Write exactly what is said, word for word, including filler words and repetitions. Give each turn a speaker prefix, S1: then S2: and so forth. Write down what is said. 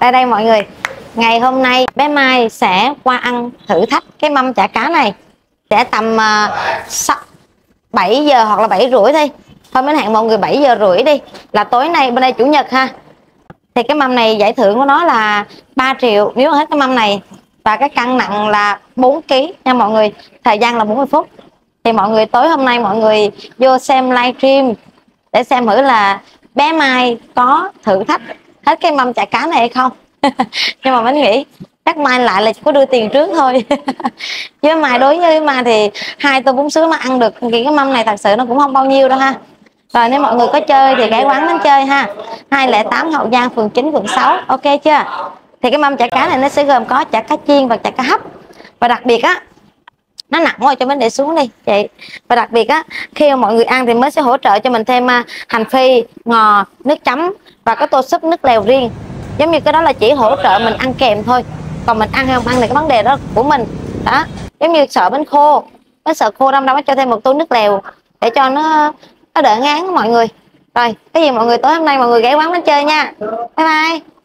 S1: Đây đây mọi người, ngày hôm nay bé Mai sẽ qua ăn thử thách cái mâm chả cá này. Sẽ tầm uh, bảy giờ hoặc là bảy rưỡi đi. Thôi mình hẹn mọi người bảy giờ rưỡi đi, là tối nay, bên đây chủ nhật ha. Thì cái mâm này giải thưởng của nó là ba triệu nếu hết cái mâm này. Và cái cân nặng là bốn ki lô gam nha mọi người. Thời gian là bốn mươi phút. Thì mọi người tối hôm nay mọi người vô xem livestream để xem thử là bé Mai có thử thách hết cái mâm chả cá này hay không. Nhưng mà mình nghĩ chắc Mai lại là chỉ có đưa tiền trước thôi. Với Mai, đối với Mai thì hai tô bún sứa mà ăn được cái mâm này thật sự nó cũng không bao nhiêu đâu ha. Rồi nếu mọi người có chơi thì ghé quán đến chơi ha. Hai không tám Hậu Giang, phường chín, quận sáu. Ok chưa? Thì cái mâm chả cá này nó sẽ gồm có chả cá chiên và chả cá hấp. Và đặc biệt á, nó nặng quá cho mình để xuống đi chị. Và đặc biệt á, khi mà mọi người ăn thì mới sẽ hỗ trợ cho mình thêm hành phi, ngò, nước chấm và cái tô súp nước lèo riêng. Giống như cái đó là chỉ hỗ trợ mình ăn kèm thôi, còn mình ăn hay không ăn là cái vấn đề đó của mình đó. Giống như sợ bánh khô, nó sợ khô đâm đâu có cho thêm một tô nước lèo để cho nó nó đỡ ngán mọi người. Rồi cái gì mọi người tối hôm nay mọi người ghé quán đến chơi nha. Bye bye.